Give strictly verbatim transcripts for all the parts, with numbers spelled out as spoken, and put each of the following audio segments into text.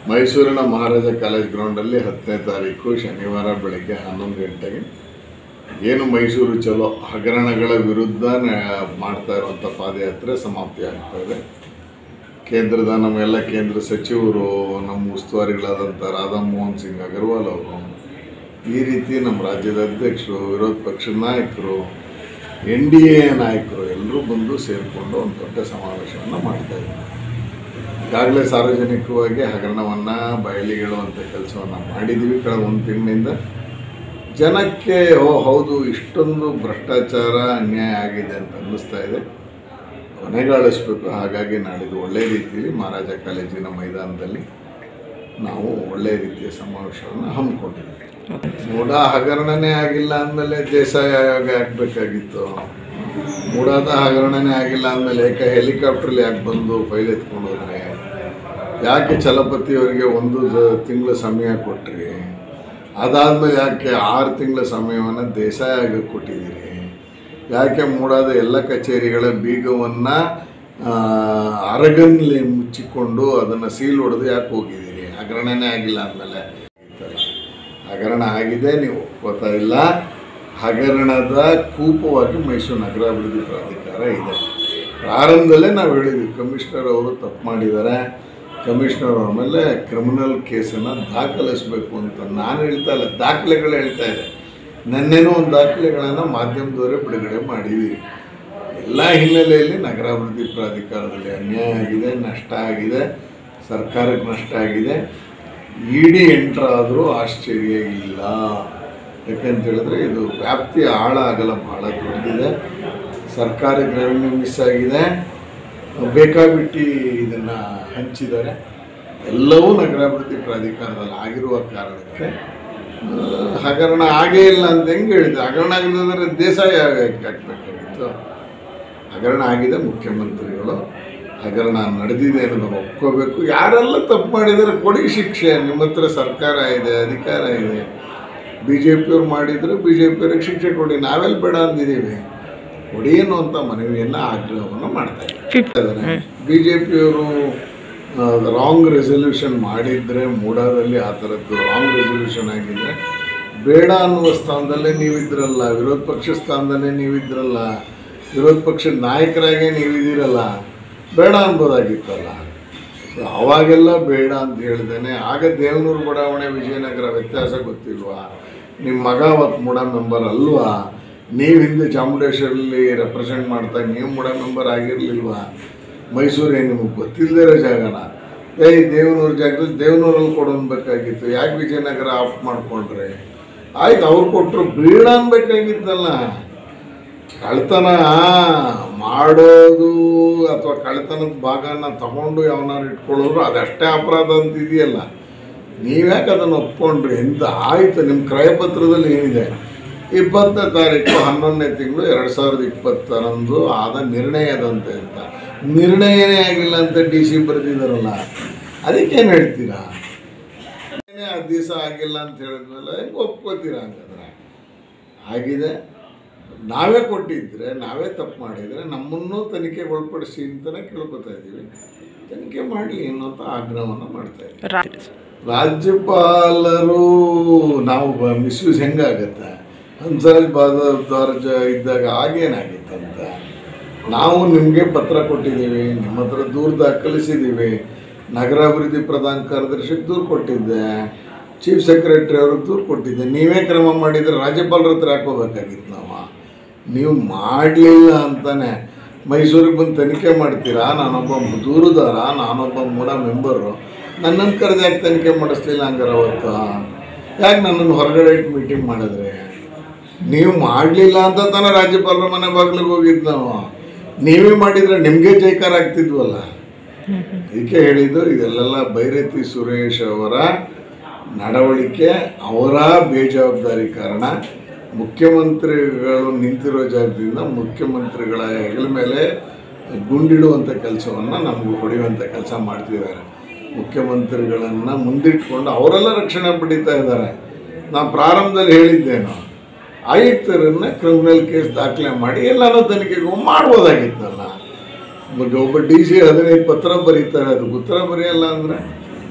ಮೈಸೂರಿನ ಮಹಾರಾಜ ಕಾಲೇಜ್ ಗ್ರೌಂಡಲ್ಲಿ ಹತ್ತನೇ ತಾರೀಕು ಶನಿವಾರ ಬೆಳಗ್ಗೆ ಹನ್ನೊಂದು ಗಂಟೆಗೆ ಏನು ಮೈಸೂರು ಚಲೋ ಹಗರಣಗಳ ವಿರುದ್ಧ ಮಾಡ್ತಾ ಇರುವಂಥ ಪಾದಯಾತ್ರೆ ಸಮಾಪ್ತಿ ಆಗ್ತಾ ಇದೆ. ಕೇಂದ್ರದ ನಮ್ಮೆಲ್ಲ ಕೇಂದ್ರ ಸಚಿವರು, ನಮ್ಮ ಉಸ್ತುವಾರಿಗಳಾದಂಥ ರಾಧಾ ಮೋಹನ್ ಸಿಂಗ್ ಅಗರ್ವಾಲ್ ಅವರು, ಈ ರೀತಿ ನಮ್ಮ ರಾಜ್ಯದ ಅಧ್ಯಕ್ಷರು, ವಿರೋಧ ಪಕ್ಷದ ನಾಯಕರು, ಎನ್ ಡಿ ಎ ನಾಯಕರು ಎಲ್ಲರೂ ಬಂದು ಸೇರಿಕೊಂಡು ಒಂದು ದೊಡ್ಡ ಸಮಾವೇಶವನ್ನು ಮಾಡ್ತಾಯಿದ್ದಾರೆ. ಈಗಾಗಲೇ ಸಾರ್ವಜನಿಕವಾಗಿ ಹಗರಣವನ್ನು ಬಯಲಿಗೆಳುವಂಥ ಕೆಲಸವನ್ನು ಮಾಡಿದ್ದೀವಿ. ಕಳೆದ ಒಂದು ತಿಂಗಳಿಂದ ಜನಕ್ಕೆ ಓ ಹೌದು ಇಷ್ಟೊಂದು ಭ್ರಷ್ಟಾಚಾರ ಅನ್ಯಾಯ ಆಗಿದೆ ಅಂತ ಅನ್ನಿಸ್ತಾ ಇದೆ, ಕೊನೆಗಾಳಿಸ್ಬೇಕು. ಹಾಗಾಗಿ ನಾಳಿದ್ದು ಒಳ್ಳೆಯ ರೀತಿಯಲ್ಲಿ ಮಹಾರಾಜ ಕಾಲೇಜಿನ ಮೈದಾನದಲ್ಲಿ ನಾವು ಒಳ್ಳೆಯ ರೀತಿಯ ಸಮಾವೇಶವನ್ನು ಹಮ್ಮಿಕೊಂಡಿದ್ದೀವಿ. ಮೂಡ ಹಗರಣನೇ ಆಗಿಲ್ಲ ಅಂದಮೇಲೆ ದೇಸಾಯಿ ಆಯೋಗ ಆಗಬೇಕಾಗಿತ್ತು. ಮೂಡಾದ ಹಗರಣನೇ ಆಗಿಲ್ಲ ಅಂದಮೇಲೆ ಏಕೆ ಹೆಲಿಕಾಪ್ಟ್ರಲ್ಲಿ ಯಾಕೆ ಬಂದು ಫೈಲ್ ಎತ್ಕೊಂಡು ಹೋದ್ರೆ, ಯಾಕೆ ಚಲಪತಿಯವರಿಗೆ ಒಂದು ತಿಂಗಳ ಸಮಯ ಕೊಟ್ರಿ, ಅದಾದಮೇಲೆ ಯಾಕೆ ಆರು ತಿಂಗಳ ಸಮಯವನ್ನು ದೇಸಾಯಿ ಆಯೋಗಕ್ಕೆ ಕೊಟ್ಟಿದ್ದೀರಿ, ಯಾಕೆ ಮೂಡಾದ ಎಲ್ಲ ಕಚೇರಿಗಳ ಬೀಗವನ್ನು ಅರಗನ್ಲಿ ಮುಚ್ಚಿಕೊಂಡು ಅದನ್ನು ಸೀಲ್ ಹೊಡೆದು ಯಾಕೆ ಹೋಗಿದ್ದೀರಿ? ಹಗರಣನೇ ಆಗಿಲ್ಲ ಅಂದಮೇಲೆ ಹಗರಣ ಆಗಿದೆ, ನೀವು ಒಪ್ಕೋತಾ ಇಲ್ಲ. ಹಗರಣದ ಕೂಪವಾಗಿ ಮೈಸೂರು ನಗರಾಭಿವೃದ್ಧಿ ಪ್ರಾಧಿಕಾರ ಇದೆ. ಪ್ರಾರಂಭದಲ್ಲೇ ನಾವು ಹೇಳಿದ್ವಿ ಕಮಿಷನರ್ ಅವರು ತಪ್ಪು ಮಾಡಿದ್ದಾರೆ, ಕಮಿಷನರ್ ಅವ್ರ ಮೇಲೆ ಕ್ರಿಮಿನಲ್ ಕೇಸನ್ನು ದಾಖಲಿಸಬೇಕು ಅಂತ. ನಾನು ಹೇಳ್ತಾ ಇಲ್ಲ, ದಾಖಲೆಗಳು ಹೇಳ್ತಾ ಇದೆ. ನೆನ್ನೆನೂ ಒಂದು ದಾಖಲೆಗಳನ್ನು ಮಾಧ್ಯಮದವರೇ ಬಿಡುಗಡೆ ಮಾಡಿದ್ದೀರಿ. ಎಲ್ಲ ಹಿನ್ನೆಲೆಯಲ್ಲಿ ನಗರಾಭಿವೃದ್ಧಿ ಪ್ರಾಧಿಕಾರದಲ್ಲಿ ಅನ್ಯಾಯ ಆಗಿದೆ, ನಷ್ಟ ಆಗಿದೆ, ಸರ್ಕಾರಕ್ಕೆ ನಷ್ಟ ಆಗಿದೆ. ಇಡಿ ಎಂಟ್ರಾದರೂ ಆಶ್ಚರ್ಯ ಇಲ್ಲ. ಯಾಕೆಂತ ಹೇಳಿದ್ರೆ ಇದು ವ್ಯಾಪ್ತಿ ಆಳ ಆಗಲ್ಲ ಭಾಳ ದೊಡ್ಡದಿದೆ. ಸರ್ಕಾರಕ್ಕೆ ರೆವೆನ್ಯೂ ಮಿಸ್ ಆಗಿದೆ, ಬೇಕಾಬಿಟ್ಟು ಇದನ್ನು ಹಂಚಿದ್ದಾರೆ. ಎಲ್ಲವೂ ನಗರಾಭಿವೃದ್ಧಿ ಪ್ರಾಧಿಕಾರದಲ್ಲಿ ಆಗಿರುವ ಕಾರಣಕ್ಕೆ ಹಗರಣ ಆಗೇ ಇಲ್ಲ ಅಂತ ಹೆಂಗೆ ಹೇಳಿದೆ? ಹಗರಣ ಆಗಿಲ್ಲಂದರೆ ದೇಸಾಯಿ ಹಾಕಬೇಕಾಗಿತ್ತು. ಹಗರಣ ಆಗಿದೆ, ಮುಖ್ಯಮಂತ್ರಿಗಳು ಹಗರಣ ನಡೆದಿದೆ ಅನ್ನೋದನ್ನು ಒಪ್ಕೋಬೇಕು. ಯಾರೆಲ್ಲ ತಪ್ಪು ಮಾಡಿದರೆ ಕೊಡಿ ಶಿಕ್ಷೆ. ನಿಮ್ಮ ಹತ್ರ ಸರ್ಕಾರ ಇದೆ, ಅಧಿಕಾರ ಇದೆ. ಬಿ ಜೆ ಪಿಯವ್ರು ಮಾಡಿದರೆ ಬಿ ಜೆ ಪಿಯವ್ರಿಗೆ ಶಿಕ್ಷೆ ಕೊಡಿ, ನಾವೆಲ್ಲ ಬೇಡ ಅಂದಿದ್ದೀವಿ, ಕೊಡಿ ಅನ್ನುವಂಥ ಮನವಿಯನ್ನು ಆಗ್ರಹವನ್ನು ಮಾಡ್ತಾ ಇದ್ದಾರೆ. ಬಿ ಜೆ ಪಿಯವರು ರಾಂಗ್ ರೆಸಲ್ಯೂಷನ್ ಮಾಡಿದರೆ, ಮೂಡಾದಲ್ಲಿ ಆ ಥರದ್ದು ರಾಂಗ್ ರೆಸಲ್ಯೂಷನ್ ಆಗಿದ್ದರೆ ಬೇಡ ಅನ್ನುವ ಸ್ಥಾನದಲ್ಲೇ ನೀವಿದ್ರಲ್ಲ, ವಿರೋಧ ಪಕ್ಷ ಸ್ಥಾನದಲ್ಲೇ ನೀವಿದ್ರಲ್ಲ, ವಿರೋಧ ಪಕ್ಷದ ನಾಯಕರಾಗೇ ನೀವಿದ್ದೀರಲ್ಲ, ಬೇಡ ಅನ್ಬೋದಾಗಿತ್ತಲ್ಲ. ಸೊ ಅವಾಗೆಲ್ಲ ಬೇಡ ಅಂತ ಹೇಳ್ದೇನೆ. ಆಗ ದೇವನೂರು ಬಡಾವಣೆ ವಿಜಯನಗರ ವ್ಯತ್ಯಾಸ ಗೊತ್ತಿಲ್ವಾ? ನಿಮ್ಮ ಮಗ ಅವತ್ತು ಮೂಡ ಮೆಂಬರ್ ಅಲ್ವಾ? ನೀವು ಹಿಂದೆ ಚಾಮುಂಡೇಶ್ವರಲ್ಲಿ ರೆಪ್ರೆಸೆಂಟ್ ಮಾಡ್ತಾ ನೀವು ಮೂಡ ಮೆಂಬರ್ ಆಗಿರಲಿಲ್ವಾ? ಮೈಸೂರು ಏನು ನಿಮಗೆ ಗೊತ್ತಿಲ್ಲದೇ ಇರೋ ಜಾಗನ ಏಯ್ ದೇವನೂರು ಜಾಗದಲ್ಲಿ ದೇವನೂರಲ್ಲಿ ಕೊಡೋನ್ಬೇಕಾಗಿತ್ತು, ಯಾಕೆ ವಿಜಯನಗರ ಆಫ್ ಮಾಡಿಕೊಂಡ್ರೆ? ಆಯ್ತು, ಅವ್ರು ಕೊಟ್ಟರು, ಬೇಡ ಅನ್ಬೇಕಾಗಿತ್ತಲ್ಲ. ಕಳ್ತನ ಮಾಡೋದು ಅಥವಾ ಕಳ್ತನದ ಭಾಗನ ತಗೊಂಡು ಯಾವನಾರು ಇಟ್ಕೊಳ್ಳೋರು ಅದಷ್ಟೇ ಅಪರಾಧ ಅಂತ ಇದೆಯಲ್ಲ. ನೀವ್ಯಾಕೆ ಅದನ್ನು ಒಪ್ಕೊಂಡ್ರಿ? ಎಂತ ಆಯಿತು, ನಿಮ್ಮ ಕ್ರಯಪತ್ರದಲ್ಲಿ ಏನಿದೆ? ಇಪ್ಪತ್ತನೇ ತಾರೀಕು ಹನ್ನೊಂದನೇ ತಿಂಗಳು ಎರಡು ಸಾವಿರದ ಇಪ್ಪತ್ತರಂದು ಆದ ನಿರ್ಣಯದಂತೆ ಅಂತ. ನಿರ್ಣಯನೇ ಆಗಿಲ್ಲ ಅಂತ ಡಿ ಸಿ ಬರೆದಿದ್ದಾರಲ್ಲ, ಅದಕ್ಕೇನು ಹೇಳ್ತೀರಾ? ಆ ದಿವಸ ಆಗಿಲ್ಲ ಅಂತ ಹೇಳಿದ್ಮೇಲೆ ಹೆಂಗೆ ಒಪ್ಕೋತೀರಾ? ಹಂಗಾದ್ರೆ ಆಗಿದೆ, ನಾವೇ ಕೊಟ್ಟಿದ್ದರೆ, ನಾವೇ ತಪ್ಪು ಮಾಡಿದರೆ ನಮ್ಮನ್ನು ತನಿಖೆಗೆ ಒಳಪಡಿಸಿ ಅಂತಲೇ ಕೇಳ್ಕೊತಾ ಇದ್ದೀವಿ. ತನಿಖೆ ಮಾಡಲಿ ಅನ್ನೋಂಥ ಆಗ್ರಹವನ್ನು ಮಾಡ್ತಾ ಇದ್ದೀವಿ. ರಾಜ್ಯಪಾಲರು ನಾವು ಮಿಸ್ಯೂಸ್ ಹೆಂಗಾಗತ್ತೆ? ಹಂಸರಾಜ್ ಭಾರದ್ವಾಜ ಇದ್ದಾಗ ಆಗೇನಾಗಿತ್ತಂತ ನಾವು ನಿಮಗೆ ಪತ್ರ ಕೊಟ್ಟಿದ್ದೀವಿ, ನಿಮ್ಮ ಹತ್ರ ದೂರು ದಾಖಲಿಸಿದ್ದೀವಿ. ನಗರಾಭಿವೃದ್ಧಿ ಪ್ರಧಾನ ಕಾರ್ಯದರ್ಶಿಗೆ ದೂರು ಕೊಟ್ಟಿದ್ದೆ, ಚೀಫ್ ಸೆಕ್ರೆಟರಿ ಅವ್ರಿಗೆ ದೂರು ಕೊಟ್ಟಿದ್ದೆ. ನೀವೇ ಕ್ರಮ ಮಾಡಿದರೆ ರಾಜ್ಯಪಾಲರ ಹತ್ರ ಹಾಕೋಬೇಕಾಗಿತ್ತು. ನಾವು ನೀವು ಮಾಡಲಿಲ್ಲ ಅಂತಾನೆ ಮೈಸೂರಿಗೆ ಬಂದು ತನಿಖೆ ಮಾಡ್ತೀರಾ? ನಾನೊಬ್ಬ ದೂರುದಾರ, ನಾನೊಬ್ಬ ಮೂಡ ಮೆಂಬರು, ನನ್ನನ್ನು ಕರೆದು ಯಾಕೆ ತನಿಖೆ ಮಾಡಿಸ್ಲಿಲ್ಲ? ಹಂಗಾರೆ ಅವತ್ತು ಯಾಕೆ ನನ್ನನ್ನು ಹೊರಗಡೆ ಇಟ್ಟು ಮೀಟಿಂಗ್ ಮಾಡಿದ್ರೆ? ನೀವು ಮಾಡಲಿಲ್ಲ ಅಂತ ತಾನೇ ರಾಜ್ಯಪಾಲರ ಮನೆ ಬಾಗಿಲಿಗೆ ಹೋಗಿದ್ದು ನಾವು. ನೀವೇ ಮಾಡಿದರೆ ನಿಮಗೆ ಜೈಕಾರ ಆಗ್ತಿದ್ವಲ್ಲ. ಇದಕ್ಕೆ ಹೇಳಿದ್ದು, ಇದೆಲ್ಲ ಬೈರತಿ ಸುರೇಶ್ ಅವರ ನಡವಳಿಕೆ, ಅವರ ಬೇಜವಾಬ್ದಾರಿ ಕಾರಣ. ಮುಖ್ಯಮಂತ್ರಿಗಳು ನಿಂತಿರೋ ಜಾಗದಿಂದ ಮುಖ್ಯಮಂತ್ರಿಗಳ ಹೆಗಲ ಮೇಲೆ ಗುಂಡಿಡುವಂಥ ಕೆಲಸವನ್ನು ನಮಗೂ ಹೊಡೆಯುವಂಥ ಕೆಲಸ ಮಾಡ್ತಿದ್ದಾರೆ. ಮುಖ್ಯಮಂತ್ರಿಗಳನ್ನು ಮುಂದಿಟ್ಕೊಂಡು ಅವರೆಲ್ಲ ರಕ್ಷಣೆ ಪಡೀತಾ ಇದ್ದಾರೆ. ನಾನು ಪ್ರಾರಂಭದಲ್ಲಿ ಹೇಳಿದ್ದೇನು, ಆಯುಕ್ತರನ್ನ ಕ್ರಿಮಿನಲ್ ಕೇಸ್ ದಾಖಲೆ ಮಾಡಿ ಎಲ್ಲನೂ ತನಿಖೆಗೂ ಮಾಡ್ಬೋದಾಗಿತ್ತಲ್ಲ. ಒಬ್ಬ ಡಿ ಸಿ ಹದಿನೈದು ಪತ್ರ ಬರೀತಾರೆ, ಅದು ಉತ್ತರ ಬರೆಯಲ್ಲ ಅಂದರೆ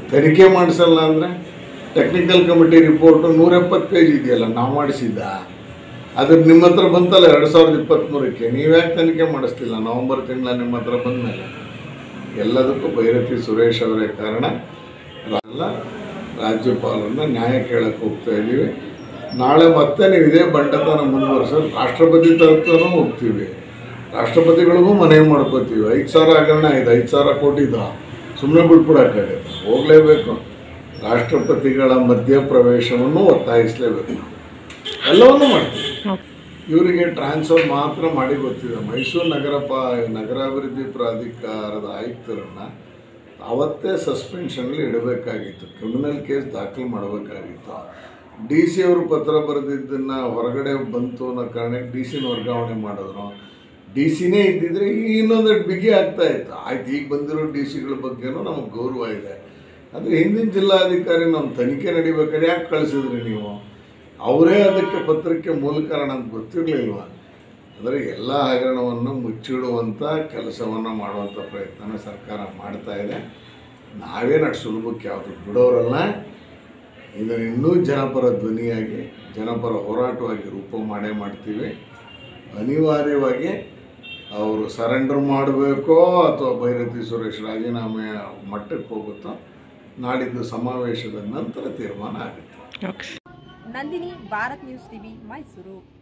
ತನಿಖೆ ಮಾಡಿಸಲ್ಲ ಅಂದರೆ ಟೆಕ್ನಿಕಲ್ ಕಮಿಟಿ ರಿಪೋರ್ಟು ನೂರೆಪ್ಪತ್ತು ಪೇಜ್ ಇದೆಯಲ್ಲ, ನಾವು ಮಾಡಿಸಿದ್ದ ಅದ್ರ ನಿಮ್ಮ ಹತ್ರ ಬಂತಲ್ಲ ಎರಡು ಸಾವಿರದ ಇಪ್ಪತ್ತ್ಮೂರಕ್ಕೆ, ನೀವ್ಯಾಕೆ ತನಿಖೆ ಮಾಡಿಸ್ತಿಲ್ಲ? ನವಂಬರ್ ತಿಂಗಳ ನಿಮ್ಮ ಹತ್ರ ಬಂದ ಮೇಲೆ ಎಲ್ಲದಕ್ಕೂ ಭೈರತಿ ಸುರೇಶ್ ಅವರೇ ಕಾರಣ. ಎಲ್ಲ ರಾಜ್ಯಪಾಲರನ್ನ ನ್ಯಾಯ ಕೇಳಕ್ಕೆ ಹೋಗ್ತಾ ಇದ್ದೀವಿ. ನಾಳೆ ಮತ್ತೆ ನೀವು ಇದೇ ಬಂಡತನ ಮುಂದುವರ್ಸೋದು ರಾಷ್ಟ್ರಪತಿ ತರಕ್ಕೂ ಹೋಗ್ತೀವಿ, ರಾಷ್ಟ್ರಪತಿಗಳಿಗೂ ಮನವಿ ಮಾಡ್ಕೋತೀವಿ. ಐದು ಸಾವಿರ ಹಗರಣ ಇದೆ, ಐದು ಸಾವಿರ ಕೋಟಿದ ಸುಮ್ಮನೆ ಬಿಟ್ಬಿಡೋಕ್ಕಾಗತ್ತೆ, ಹೋಗಲೇಬೇಕು. ರಾಷ್ಟ್ರಪತಿಗಳ ಮಧ್ಯಪ್ರವೇಶವನ್ನು ಒತ್ತಾಯಿಸಲೇಬೇಕು, ಎಲ್ಲವನ್ನೂ ಮಾಡ್ತೀವಿ. ಇವರಿಗೆ ಟ್ರಾನ್ಸ್ಫರ್ ಮಾತ್ರ ಮಾಡಿ ಗೊತ್ತಿದೆ. ಮೈಸೂರು ನಗರ ಪಾ ನಗರಾಭಿವೃದ್ಧಿ ಪ್ರಾಧಿಕಾರದ ಆಯುಕ್ತರನ್ನು ಅವತ್ತೇ ಸಸ್ಪೆನ್ಷನಲ್ಲಿ ಇಡಬೇಕಾಗಿತ್ತು, ಕ್ರಿಮಿನಲ್ ಕೇಸ್ ದಾಖಲು ಮಾಡಬೇಕಾಗಿತ್ತು. ಡಿ ಸಿ ಅವರು ಪತ್ರ ಬರೆದಿದ್ದನ್ನು ಹೊರಗಡೆ ಬಂತು ಅನ್ನೋ ಕಾರಣಕ್ಕೆ ಡಿ ಸಿನ ವರ್ಗಾವಣೆ ಮಾಡಿದ್ರು. ಡಿ ಸಿನೇ ಇದ್ದಿದ್ರೆ ಇನ್ನೊಂದೆರಡು ಬಿಗಿ ಆಗ್ತಾಯಿತ್ತು. ಆಯ್ತು, ಈಗ ಬಂದಿರೋ ಡಿ ಸಿಗಳ ಬಗ್ಗೆನೂ ನಮಗೆ ಗೌರವ ಇದೆ. ಆದರೆ ಹಿಂದಿನ ಜಿಲ್ಲಾಧಿಕಾರಿ ನಮ್ಮ ತನಿಖೆ ನಡಿಬೇಕಾದ್ರೆ ಯಾಕೆ ಕಳಿಸಿದ್ರಿ ನೀವು? ಅವರೇ ಅದಕ್ಕೆ ಪತ್ರಕ್ಕೆ ಮೂಲ ಕಾರಣ ಅಂತ ಗೊತ್ತಿರಲಿಲ್ವ? ಅಂದರೆ ಎಲ್ಲ ಹಗರಣವನ್ನು ಮುಚ್ಚಿಡುವಂಥ ಕೆಲಸವನ್ನು ಮಾಡುವಂಥ ಪ್ರಯತ್ನನ ಸರ್ಕಾರ ಮಾಡ್ತಾ ಇದೆ. ನಾವೇನು ಅಷ್ಟು ಸುಲಭಕ್ಕೆ ಯಾವುದು ಬಿಡೋರಲ್ಲ. ಇದನ್ನು ಇನ್ನೂ ಜನಪರ ಧ್ವನಿಯಾಗಿ ಜನಪರ ಹೋರಾಟವಾಗಿ ರೂಪ ಮಾಡೇ ಮಾಡ್ತೀವಿ. ಅನಿವಾರ್ಯವಾಗಿ ಅವರು ಸರೆಂಡರ್ ಮಾಡಬೇಕೋ ಅಥವಾ ಭೈರತಿ ಸುರೇಶ್ ರಾಜೀನಾಮೆಯ ಮಟ್ಟಕ್ಕೆ ಹೋಗುತ್ತೋ ನಾಡಿದ್ದು ಸಮಾವೇಶದ ನಂತರ ತೀರ್ಮಾನ ಆಗುತ್ತೆ. Nandini, Bharat news TV, Mysuru.